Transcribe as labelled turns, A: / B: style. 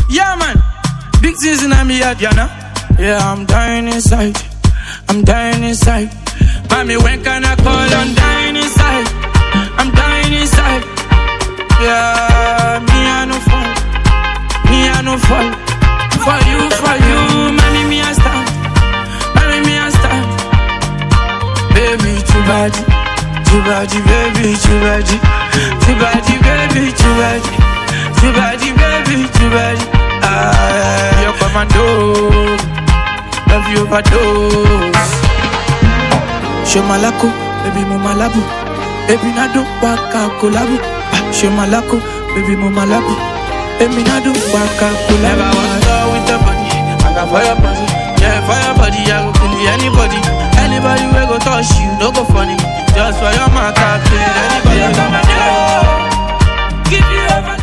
A: Yeah, man. Big things in me head, you know. Yeah, I'm dying inside. I'm dying inside. Mommy, when can I call? I'm dying inside. I'm dying inside. Yeah, me I no fall. Me I no fall. For you, mommy, me I stand. Mommy, me I stand. Baby, too bad. Too bad, baby, too bad. Too bad, baby, too bad. Too bad, baby, too bad. You're commando. Love you overdose. Show malako, baby mo malabu. Baby nado waka kolabu. Show malako, baby mo malabu. Baby nado waka kolabu. Never was done with the body. I got fire body. Yeah, fire body. I go kill anybody. Anybody will go touch you, no go funny. Just for your mouth, I kill anybody. Give you everything.